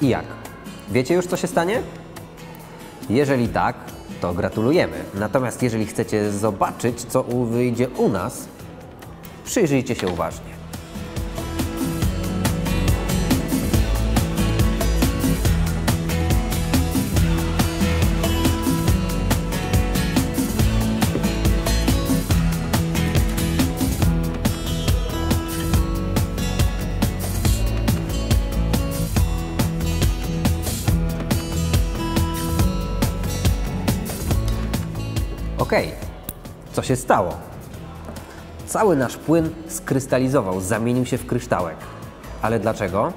I jak? Wiecie już, co się stanie? Jeżeli tak, to gratulujemy. Natomiast jeżeli chcecie zobaczyć, co wyjdzie u nas, przyjrzyjcie się uważnie. Okej, co się stało? Cały nasz płyn skrystalizował, zamienił się w kryształek. Ale dlaczego?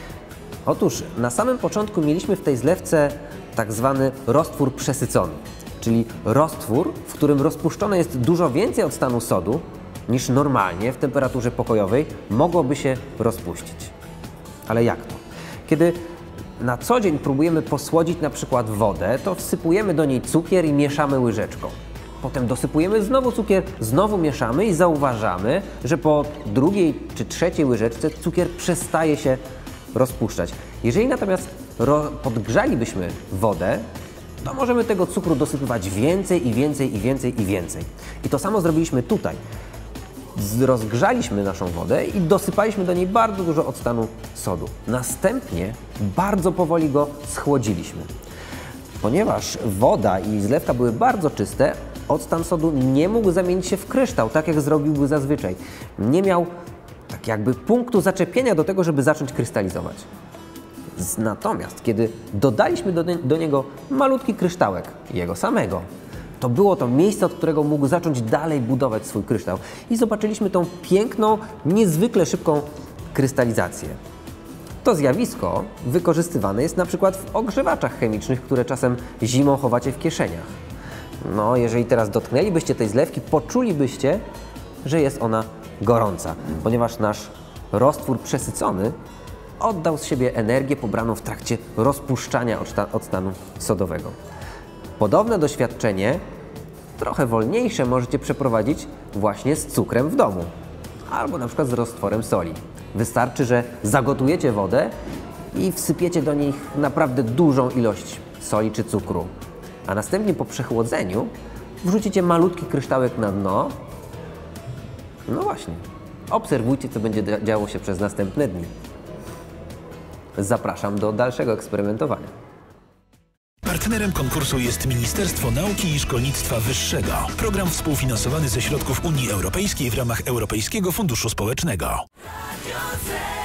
Otóż na samym początku mieliśmy w tej zlewce tak zwany roztwór przesycony, czyli roztwór, w którym rozpuszczone jest dużo więcej octanu sodu niż normalnie w temperaturze pokojowej mogłoby się rozpuścić. Ale jak to? Kiedy na co dzień próbujemy posłodzić na przykład wodę, to wsypujemy do niej cukier i mieszamy łyżeczką. Potem dosypujemy znowu cukier, znowu mieszamy i zauważamy, że po drugiej czy trzeciej łyżeczce cukier przestaje się rozpuszczać. Jeżeli natomiast podgrzalibyśmy wodę, to możemy tego cukru dosypywać więcej i więcej i więcej i więcej. I to samo zrobiliśmy tutaj. Rozgrzaliśmy naszą wodę i dosypaliśmy do niej bardzo dużo octanu sodu. Następnie bardzo powoli go schłodziliśmy. Ponieważ woda i zlewka były bardzo czyste, octan sodu nie mógł zamienić się w kryształ, tak jak zrobiłby zazwyczaj. Nie miał tak jakby punktu zaczepienia do tego, żeby zacząć krystalizować. Natomiast kiedy dodaliśmy do niego malutki kryształek, jego samego, to było to miejsce, od którego mógł zacząć dalej budować swój kryształ. I zobaczyliśmy tą piękną, niezwykle szybką krystalizację. To zjawisko wykorzystywane jest na przykład w ogrzewaczach chemicznych, które czasem zimą chowacie w kieszeniach. No, jeżeli teraz dotknęlibyście tej zlewki, poczulibyście, że jest ona gorąca, ponieważ nasz roztwór przesycony oddał z siebie energię pobraną w trakcie rozpuszczania octanu sodowego. Podobne doświadczenie, trochę wolniejsze, możecie przeprowadzić właśnie z cukrem w domu albo na przykład z roztworem soli. Wystarczy, że zagotujecie wodę i wsypiecie do niej naprawdę dużą ilość soli czy cukru, a następnie po przechłodzeniu wrzucicie malutki kryształek na dno. No właśnie, obserwujcie, co będzie działo się przez następne dni. Zapraszam do dalszego eksperymentowania. Partnerem konkursu jest Ministerstwo Nauki i Szkolnictwa Wyższego. Program współfinansowany ze środków Unii Europejskiej w ramach Europejskiego Funduszu Społecznego.